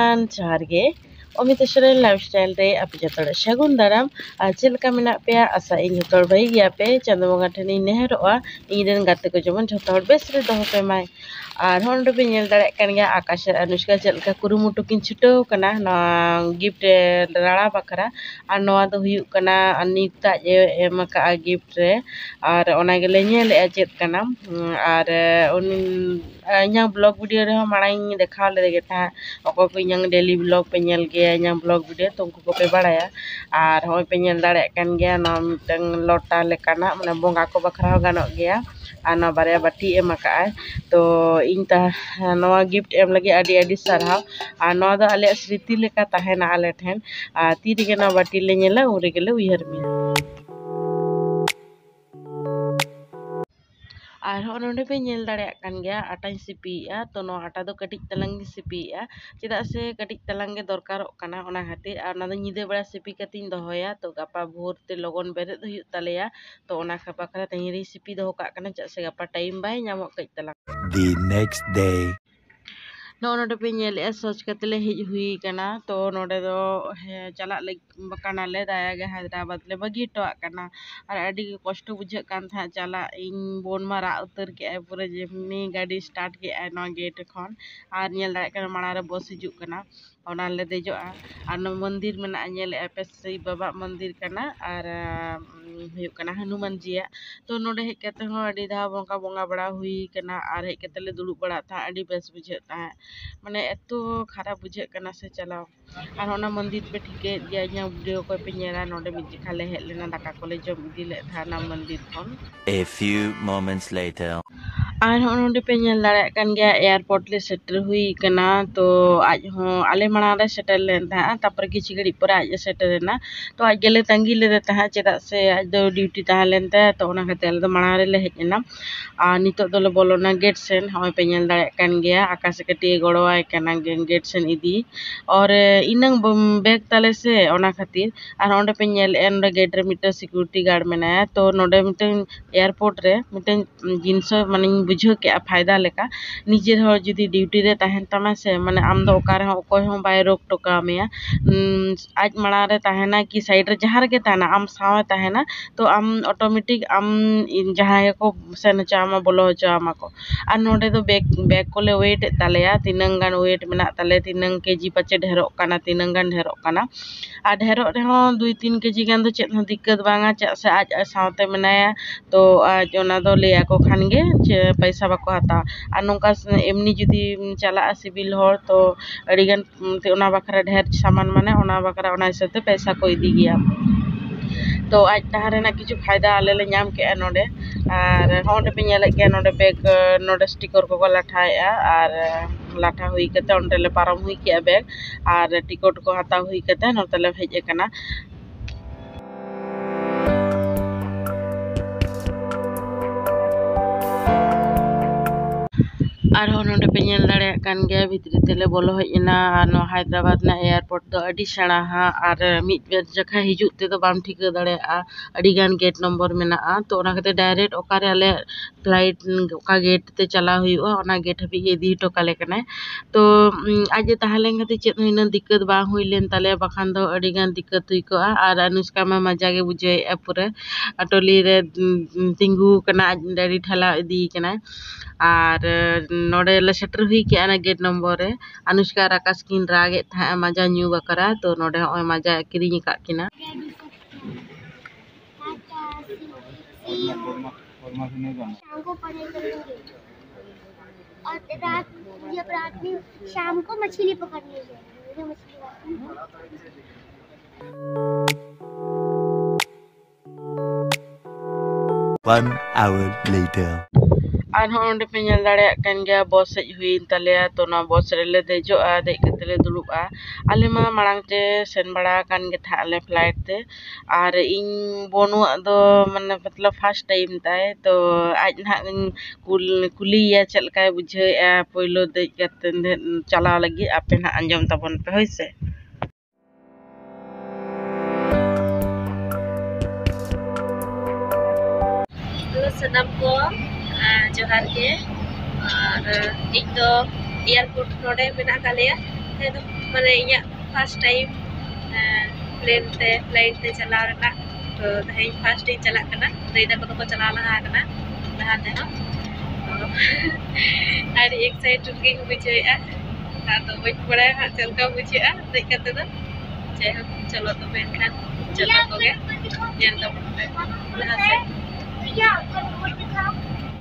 everyone, Johar ge. Omiteshore lifestyle re api jotore sagun daram chilka menak pe asa ing jotor bai gia pe chando bonga thani neheroa ingen gate ko jemon jotor bes re doho pe mai ar hondo pe nyel dare kan ga akasher anushka chelka kurumutu kin chutau kana na gift rara bakara ar noa do huyuk kana anita je emaka gift re ar ona gele nyel e chet kana ar yang blog video re marang dekha le geta oko ko yang daily vlog pe nyel ge yang blog video tungku ko pe baraya ar hoy pe nyel dare kan ge na miteng lota lekana mane bonga ko bakra ganok ge ana barya bati emaka to inta noa gift em lagi adi adi sarhaw ar noa do ale smriti leka tahena ale then ti dige na bati le nyela ure gele uyar mi ar hononde pe nyel dare kan gaya ata sipi to no ata do katik talang sipi cheda se katik talang ge dorkarok kana ona khatir ar ona do nyide bera sipi katin dohoya to gapa bhor te logon beret huyuk taleya to ona bakra tengiri sipi doho kak kana chak se gapa time bai nyamok kai talang the next day no node pe nyel soch katele hij hui kana to node do chalak leg bakana le daya ge Hyderabad le bagi to kana ar adi kosto bujhe kan tha chala ing bon mara utar ke pura jemni gadi start ke no gate khon ar nyel daya kana mara re bos hijuk kana ona le dejo ar no mandir mena nyel pe sei baba mandir kana ar huyuk kana Hanuman ji to node hej kate ho adi dha bonga bada hui kana ar hej kate le duluk bada tha adi bes bujhe ta mane eto khara bujhe kana se chalaw ar ona mandir pe thike dia nya video ko pe nyera node mit khale hej lena daka kole jom idi le thana mandir khon a few moments later ar honde pe nyel dare kan gaya airport le setter hui kana to aj ho ale mana re setter len tha tapar kichi gadi pore aj setter na to aj gele tangi le de tha cheda se aj do duty ta len ta to ona khatel do mana re le hej na nitok do le bolona gate sen hoy pe nyel dare kan gaya akas kati goro ai kana gate sen idi और inang bag tale se ona khatir ar onde pe nyel en gate re mita security guard menaya to node miten airport re miten jinso mane bujho ke फायदा लेका निजेर हो जदी duty रे ताहेन तमा से माने आम दो ओकार हो कोय हो बाय रोक टोका मेया आज मणा रे ताहेना की साइड रे जहार के ताना आम सावे ताहेना तो आम ऑटोमेटिक आम जहां को सेन चामा बोलो चामा को আর নোডে তো ব্যাগ কোলে ওয়েট তালেয়া তিনঙ্গান ওয়েট মেনা তালে তিনং কেজি পাচে ঢেরok kana tinanggan ঢেরok kana আর ঢেরok রে ho 2-3 কেজি গান do chet ho dikkat banga chak se aj saute menaya to aj ona do le ako khan ge paisa bako hata ar nongka emni judi chala civil hor to adigan ona bakra ढेर saman mane ona bakra ona hisate paisa ko idi giya तो आज तहारे ना किछु फायदा आले ले नाम के नोडे आर होंडे पे nyele ke node bag node sticker ko lathaya ar latha hui kate onde le param hui ke bag ar ticket ko hata hui kate note le hej kana ar hononde pe nyel dare kan ge bhitri tele bolo hejna no Hyderabad na airport do adi sara ha ar mit ber jakha hijuk te do bam thika dare adi gan gate number mena to ona kate direct okare ale flight oka gate te chala huyuga ona gate habi idi to kale kana to aje tahale ngati chet hoina dikkat ba huilen tale bakhan do adi gan dikkat hui ko ar Anushka ma maja ge bujhe pure atoli re tingu kana dari thala idi kana আর नोडे ले shutter हुई के ana gate number re Anushka rakas kin rage tha maja nyu bakara to node hoy maja kiring ka kina शाम को पढ़ाई करेंगे और जब रात में शाम को मछली पकड़ने जाएंगे मछली 1 hour later ar honde pe nyel dare kan gaya bos hej hui taleya to na bos re le dejo dej kate le dulup ale ma marang te sen bada kan ge tha ale flight te ar ing bonu do mane matlab first time tai to aj na kuli ya chel kai bujhe poilo dej kate chala lagi ape na anjom tabon pe hoise Halo senam ko जोहार के और एक तो airport नोडे मेना कालेया है तो माने इया फर्स्ट टाइम फ्लाइट ते चला रना तो तहें फर्स्ट टाइम चला कना रेदा को चला लहा कना लहा ते हो आर एक्साइटेड के बुझेआ तो बच पड़ा हां चलका बुझेआ देख कते तो जय हो चलो तो बेनखान चलो तो गे जेन तो लहा से या ऊपर दिखाओ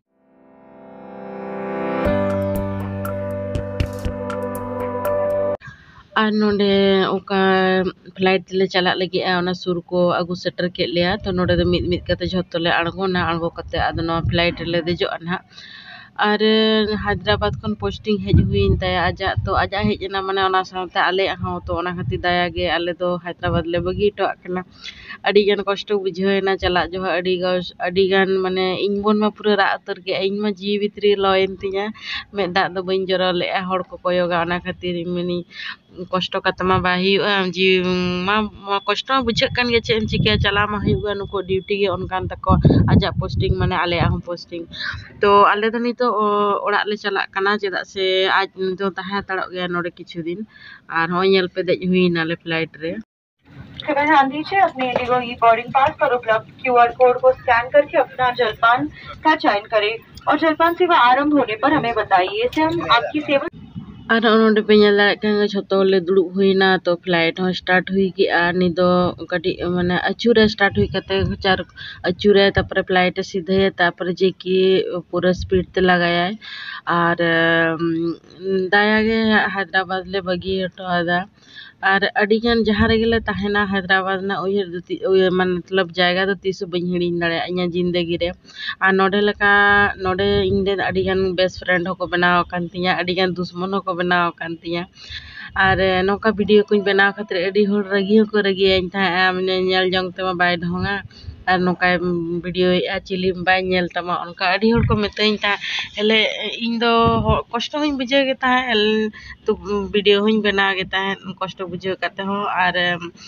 और नोडे ओका फ्लाइट ले चला लगे ओना सुर को आगु सेटर के लिया तो नोडे दो मिद मिद कते झोतो ले अणगोना अणगो कते आदो नो फ्लाइट ले देजो ना और हैदराबाद खन पोस्टिंग हेज हुईन ताया आजा तो आजा हेजना माने ओना साथे आले हां तो ओना खाती दाया गे आले दो हैदराबाद ले बगी तो आकना अड़ी गन कष्ट बुझेना चला जो अड़ी गन माने इन बोन मा पूरा रा उतर के इन मा जी भितरी लॉइन तिया में दा दो बइन जरो ले हड़ को कोयोगा ओना खातिर मिनी कष्ट कतमा बाही जी मा कष्ट बुझे कान गे चेन चिके चला मा हुआ नुको ड्यूटी गे ऑन तको आजा पोस्टिंग माने आले हम पोस्टिंग तो आले तो नितो ओड़ा ले चला कना चेदा से आज तो ताहा तड़ो गया नोडे किछु दिन और हो नेल पे देज हुईना ले फ्लाइट रे कृपया ध्यान दीजिए अपने इंडिगो ई बोर्डिंग पास पर उपलब्ध क्यूआर कोड को स्कैन करके अपना जलपान का चयन करें और जलपान सेवा आरंभ होने पर हमें बताइए। इससे हम आपकी सेवा और नोडे पे नेल दाड़े कान झोतो ले दुड़ुब हुईना तो फ्लाइट हो स्टार्ट हुई कि नि दो कटी माने अचूरे स्टार्ट हुई कते चार अचूरे तापर फ्लाइट सीधे तापर जे कि पूरा स्पीड ते लगाया और दाया गे हैदराबाद ले बगी हटो आदा और अडिगन जहाँ रेगले तहना हैदराबाद ना उयर मतलब जायगा तो तीस बइन हिड़िन दाड़े इኛ जिंदगी रे और नोडे लका नोडे इंडे अडिगन बेस्ट फ्रेंड होको बनाव कान तिया अडिगन दुश्मन होको बनाव कान तिया और नौका वीडियो को बनाव खातिर अडी होड़ रगी को रगी इन था माने नेल जंग ते बाय ढोंगा और नौका वीडियो चिली बाय नेल तमा उनका अडी होड़ को मेतेኝ था हेले इन दो कष्ट होኝ बुझे गे था तो वीडियो होኝ बना गे था कष्ट बुझे करते हो और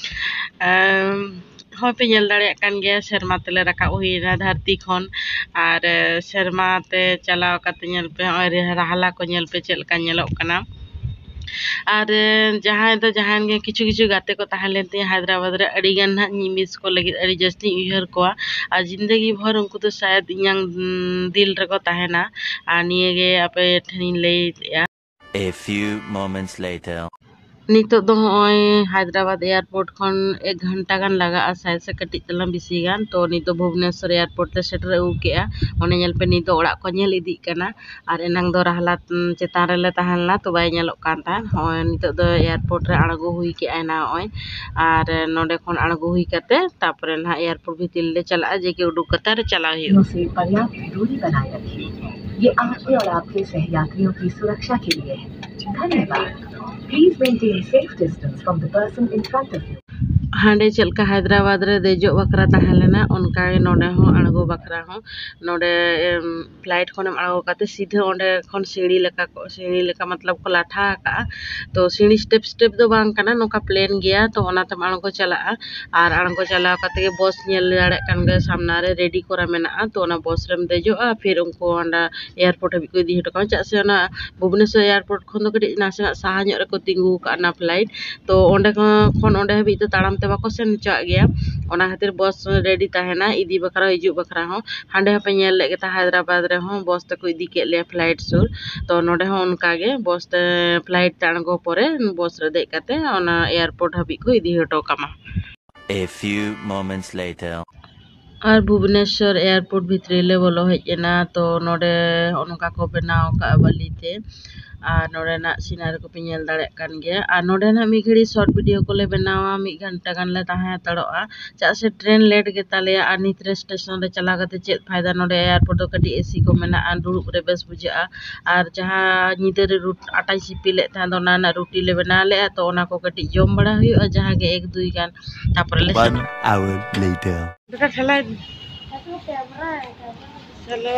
हो पे नेल दाड़े कान गे शर्मा तेले रका हुईना धरती खन और शर्मा ते चलाव कते नेल पे राहला को नेल पे चलका नेलोक कना और जहाँ तो जहाँ किछु किछु गाते को तहलेते हैदराबाद रे अड़ी गन ना मिस को लगी अड़ी जस्ती उहर को और जिंदगी भर उनको तो शायद इयां दिल रे को तहना और निये गे आपे ठनिन ले A few moments later. नितो दो हैदराबाद एयरपोर्ट खन 1 घंटा गान लगा शायद से कटी तलम बिसी गान तो नितो भुवनेश्वर एयरपोर्ट ते सेटर उ केआ ओने नेल पे नितो ओड़ा को नेल इदी कना और एनांग दो रहला चेतान रेले तहलना तो बाय नेलोक कान ता हो नितो दो एयरपोर्ट रे अणगो हुई के आना ओय और नोडे खन अणगो हुई कते तापर ना एयरपोर्ट भीतर ले चला जे के उडुक कते रे चला हियो से पर्याप्त दूरी बनाए रखिए। ये आपके और आपके सहयात्रियों की सुरक्षा के लिए है। धन्यवाद। Please maintain safe distance from the person in front of you. हांडे चलका हैदराबाद रे देजो बकरा तहलेना उनका नोडे हो अणगो बकरा हो नोडे फ्लाइट खन अणगो कते सीधे ओंडे खन सीढ़ी लेका मतलब को लाठा का तो सीढ़ी स्टेप स्टेप दो बांग कना नोका प्लेन गया तो ओना तम अणगो चला और अणगो चला कते के बस नेल दाड़े कान गे सामना रे रेडी कोरा मेना तो ओना बस रेम देजो फिर उनको ओंडा एयरपोर्ट हबी को इदी हटो का चा से ओना भुवनेश्वर एयरपोर्ट खन दो कटी नासे साहा ᱧᱚᱜ रे को तिंगु काना फ्लाइट तो ओंडे खन ओंडे हबी तो ताड़ाम ते बाको सेन चा गया ओना खातिर बस रेडी तहना इदी बकरा हिजु बकरा हो हांडे पे नेल ले गे हैदराबाद रे हो बस ते को इदी के ले फ्लाइट सुर तो नोडे हो उनका गे बस ते फ्लाइट ताणगो परे बस रे दे कते ओना एयरपोर्ट हबी को इदी हटो कामा A few moments later. और भुवनेश्वर एयरपोर्ट भितरी ले बोलो हेजना तो नोडे उनका को बनाव का बलिते और नोडे ना सीनारी को पे नेल दाड़े कान गया और नोडे ना मी घड़ी शॉर्ट वीडियो को ले बनावा 1 घंटा गान ले ताहा तड़ोआ चा से ट्रेन लेट गे तालेया और नितरे स्टेशन रे चला गते चेत फायदा नोडे एयरपोर्ट कटी एसी को मेना दुड़ुब रे बेस बुझा और जहां निते रे रूट आटाई सिपी ले था दोना ना रोटी ले बना ले तो ओना को कटी जम बड़ा हुई और जहां के 1-2 गान तापर ले 1 hour later. बेटा चला चलो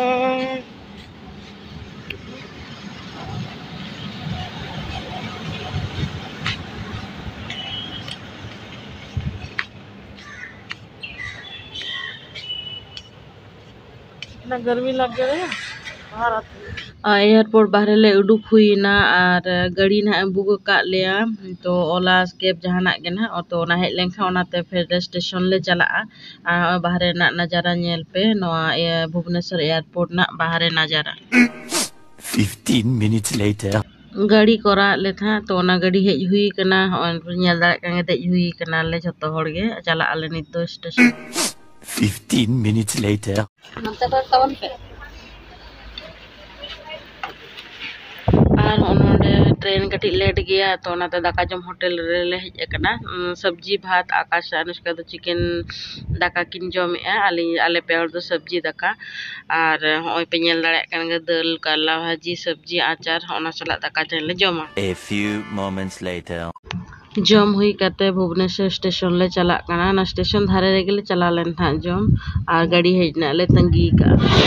इतना गर्मी लग गया है। एयरपोर्ट बाहर ले उडुक हुईना और गाड़ी ना बुक अकाद लेया तो ओला कैब जहाना गे ना तो ओना हेज लेनखा ओनाते फिर स्टेशन ले चला और बाहर ना नजारा नेल पे नोआ भुवनेश्वर एयरपोर्ट ना बाहर नजारा 15 minutes later. गाड़ी कोरा ले था तो ओना गाड़ी हेज हुई कना नेल दाड़े कांगे देज हुई कना ले जतो हर गे चला आले नित दो स्टेशन 15 minutes later. और उन्होंने ट्रेन कटी लेट गया तो ओनाते दाका जम होटल रे ले हेज कना सब्जी भात आकाश अनुष्का तो चिकन दाका किन जम आले पे हर दो सब्जी दाका और होय पे नेल दाड़े कान गे दाल काला भाजी सब्जी आचार ओना सला दाका ले जमा A few moments later. जम हुई कते भुवनेश्वर स्टेशन ले चला कना ना स्टेशन धारे रे गेले चला लेन था जम और गाड़ी हेज ना ले तंगी का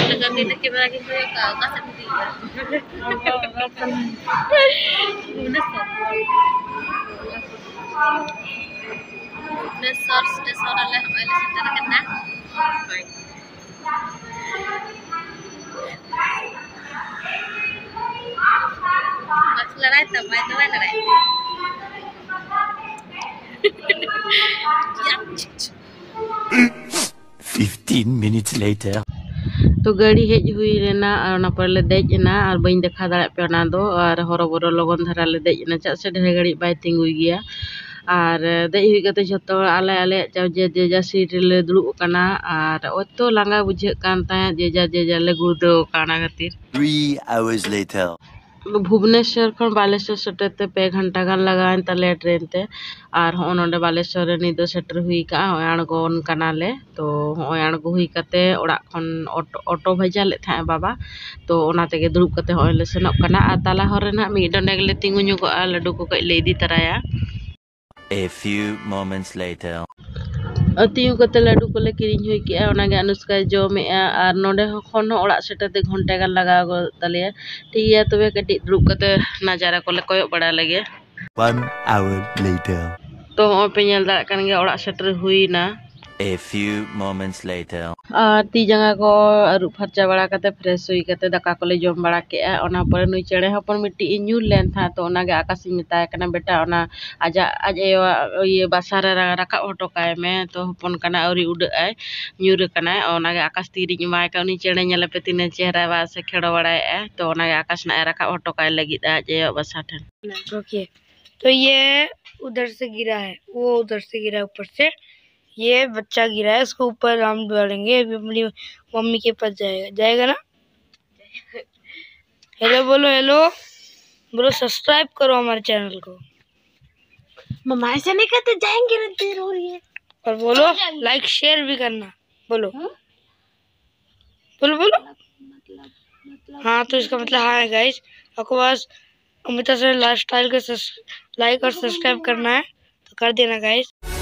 स्टेशन ले सेटर कना लड़ाई तब लड़ाई 15 minutes later. तो गाड़ी हेज हुई रेना और ओना पर ले देज ना और बइन देखा दाड़े पे ओना दो और हरोबरो लगन धारा ले देज ना चा से ढेर गाड़ी बाय तिंगुई गया और देज हुई कते जतो आले आले जे जा सीट ले दुड़ुब कना और ओतो लांगा बुझे कान ता जे जा ले गुदो काना खातिर 3 hours later. भुवनेश्वर खन बालेश्वर सेटते पे घंटा गान लगान तले ट्रेन ते और नोंडे बालेश्वर रे निदो सेटर हुई का आणगोन कनाले तो आणगो हुई कते ओड़ा खन ऑटो भेजा ले था बाबा तो ओना तेगे दुड़ुब कते होय ले सेनोक कना आ ताला हर ना मी डंडे ले तिंगु नुगो लड्डू को कई ले इदी तराया A few moments later. अतियु कते लड्डू को ले किरिñ हुई के ओना गे अनुष्का जमे और नोंडे खन ओड़ा सेटते घंटा गान लगा गो तले ठीक है तबे कटी दुड़ुब कते नजारा को ले कोयो बड़ा लगे 1 hour later. तो पे नेल दाड़ा कान गे ओड़ा सेटर हुई ना A few moments later. और ती जंगा को अरु फरचा बड़ा कते फ्रेश हुई कते दाका को ले जम बड़ा के ओना पर नुई चेड़े हपन मिट्टी न्यूर लेन था तो ओना गे आकाश मिताय कना बेटा ओना आज ये बासारा रका ऑटो काय में तो हपन कना औरी उड़ आय न्यूर कना ओना गे आकाश तीरी माय का उनी चेड़े नेले पे तिने चेहरा बा से खेड़ो बड़ाय तो ओना गे आकाश ना रका ऑटो काय लगी आज बसा ठन ओके तो ये उधर से गिरा है वो उधर से गिरा है ऊपर से ये बच्चा गिरा है इसको ऊपर हम डालेंगे अभी अपनी मम्मी के पास जाएगा ना हेलो बोलो सब्सक्राइब करो हमारे चैनल को मम्मा ऐसे नहीं कहते जाएंगे ना देर हो रही है और बोलो लाइक शेयर भी करना बोलो बोलो हाँ तो इसका मतलब हाँ है गाइस आपको बस अमिता से लाइफस्टाइल के लाइक और सब्सक्राइब करना है तो कर देना गाइस।